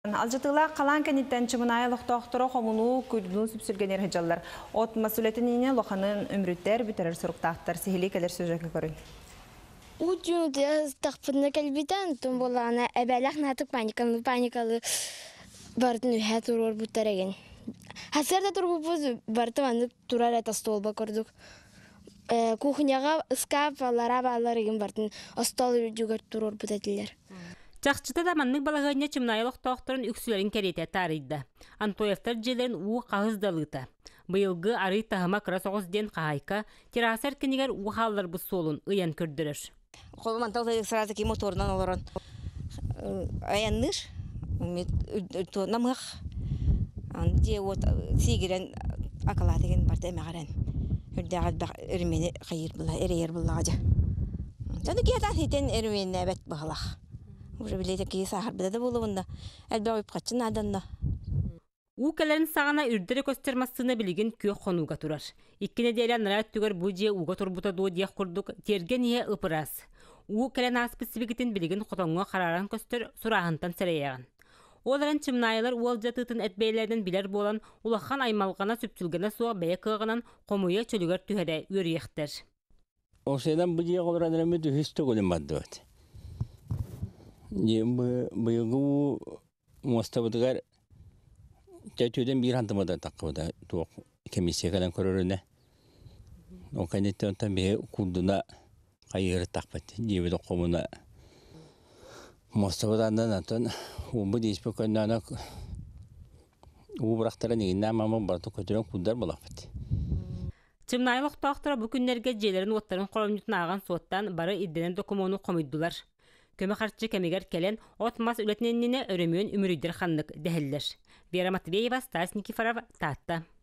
Алжытыла қалан кәнеттен чымынай лоқтоқтыры қомыну күрдіну сүпсілгенер хыжалар. От масулетініне лоқанын өмріттер бүтерер сұрықтақтар. Сихили кәлер сөзөкі көрін. Уджуды тақпыдны кәлбетен, тұн болағына әбәләқ натық паникалы бардың үйә тұрор бұттареген. Хасарда тұрбы бұз барды ванып тұрар әті столба көрдік. Кухняға ұскап алара баларыген бардың остол жүгір тұрор бұтадылар. Чақчыта да манның балағыне чымнайылық тоқтырын үксілерін кәреті тарыйды. Антоевтар желерін уы қағыздалыты. Бұйылғы ары тағыма қыра соғыз ден қағайқа, терасар кенегер уғалар бұл солын ұян көрдірір. Қолыман тауды сразу ки моторынан оларын аянныр, намық, де от сигірен ақыла деген барды әмеғарен. Үрдіғал бақ үрмені қайыр бұла, әрейер бұла ғажа. Жаны кетан хитен үрмені әбәт бұғылақ. Уже билете ки сахар бада болуында. Әлбә ойып катчын аданна. У кәләрін сағана үрдірі көстермасына білеген көк қонуға тұрар. Иккене дейлі нарат түгер бұл же уға тұрбута дуы дияқ құрдық терген ие ұпырас. У кәлән аспесификетін білеген қотонға қараран көстер сұрағынтан сәрейяған. Оларын чымнайылар уол жатытын әтбейлерден білер болан улақан аймалғана сүптілгені суға бәйі қығынан қомуя чөлігер түхәрі өріектер. Осыдан бұл же қолыран әрімі түхісті көлім бады өт. Бұйылғы мостабыдығар тәтөден бір хантымада таққыда туақ комиссия кәлін көріріне. Ол кәнетті онтан бе күрдіна қайыры тақпады. Дебеді қомына мостабыдандан атын ұбы дейспі көннана ұбырақтара негінна мамын барды көтерен күрдар болақпады. Чымнайлық тақтыра бұл күнлерге желерін оттарын қолымнетін аған суоттан бары идденен докумону қомыйдылар. Көмі қарчы кәмегер кәлен отмас үлетіненіне өрімеуін үмірейдер қанлық дәхілдер. Вера Матвеева, Стас Никифоров, Татта.